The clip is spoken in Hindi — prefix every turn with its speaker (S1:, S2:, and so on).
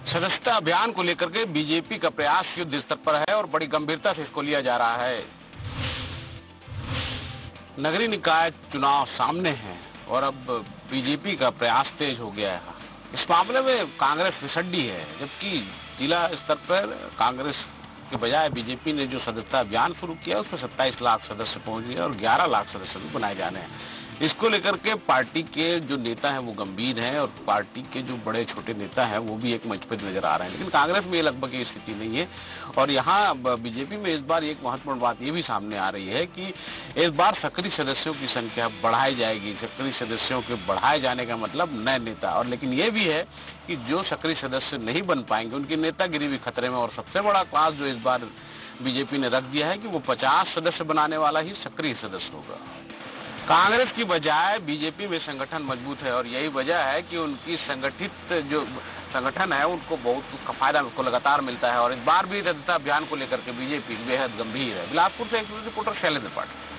S1: सदस्यता अभियान को लेकर के बीजेपी का प्रयास युद्ध स्तर पर है और बड़ी गंभीरता से इसको लिया जा रहा है। नगरीय निकाय चुनाव सामने हैं और अब बीजेपी का प्रयास तेज हो गया है। इस मामले में कांग्रेस फिसड्डी है, जबकि जिला स्तर पर कांग्रेस के बजाय बीजेपी ने जो सदस्यता अभियान शुरू किया उसमें 27 लाख सदस्य पहुंच गए और 11 लाख सदस्य भी बनाए जाने हैं। इसको लेकर के पार्टी के जो नेता हैं वो गंभीर हैं और पार्टी के जो बड़े छोटे नेता हैं वो भी एक मंच पर नजर आ रहे हैं, लेकिन कांग्रेस में ये लगभग ये स्थिति नहीं है। और यहाँ बीजेपी में इस बार एक महत्वपूर्ण बात ये भी सामने आ रही है कि इस बार सक्रिय सदस्यों की संख्या बढ़ाई जाएगी। सक्रिय सदस्यों के बढ़ाए जाने का मतलब नए नेता, और लेकिन ये भी है कि जो सक्रिय सदस्य नहीं बन पाएंगे उनकी नेतागिरी भी खतरे में। और सबसे बड़ा क्लास जो इस बार बीजेपी ने रख दिया है कि वो 50 सदस्य बनाने वाला ही सक्रिय सदस्य होगा। कांग्रेस की बजाय बीजेपी में संगठन मजबूत है और यही वजह है कि उनकी संगठित जो संगठन है उनको बहुत फायदा उनको लगातार मिलता है। और इस बार भी सदस्यता अभियान को लेकर के बीजेपी बेहद गंभीर है। बिलासपुर से एक रिपोर्टर शैलेंद्र पाठक।